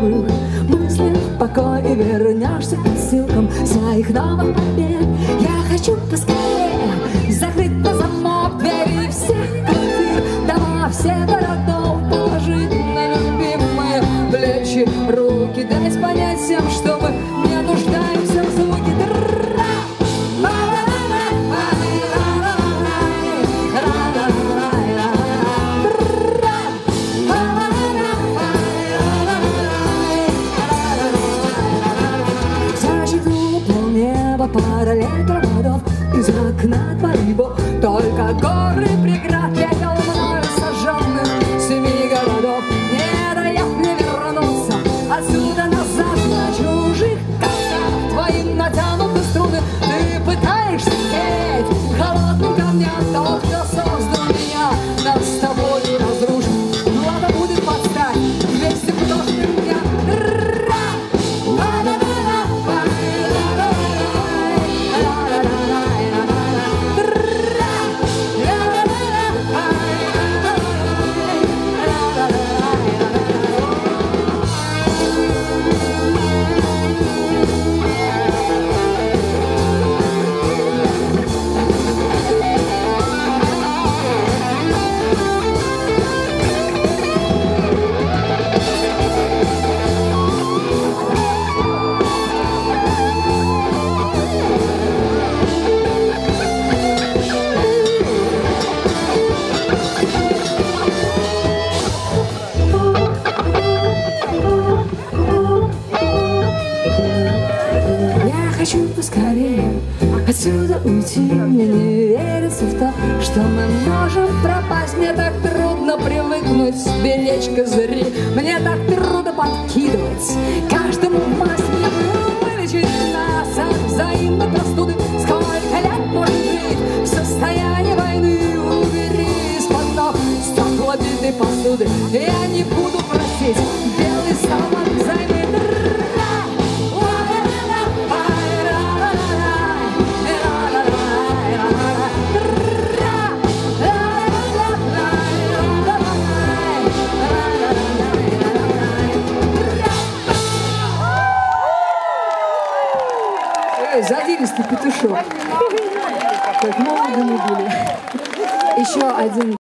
забыл мысли в покой и вернешься к ссылкам своих новых побед. Я хочу поскорее закрыть на замок двери всех квартир, дома всех городов, положить на любимые плечи руки, дать понять всем, что мы не нуждаемся в звуке. Пара лет проводов из окна твоего, только горы преград летел мною сожженных 7 городов. Не дает мне вернуться отсюда назад на чужих камнях твоим натянуты струны. Ты пытаешься петь холодным камням, тот, кто создал меня, нас с тобой не разрушит. Влада будет подстать вместе художник меня. Хочу поскорее отсюда уйти. Мне не верится в то, что мы можем пропасть. Мне так трудно привыкнуть беречь козыри. Мне так трудно подкидывать каждому в масть. Мне вылечить нас от взаимной простуды. Сколько лет можно жить в состоянии войны? Убери из-под ног стекла битой посуды. Я не буду просить белый салат взаймы. Задиристый петушок. Как молоды мы были. Еще один.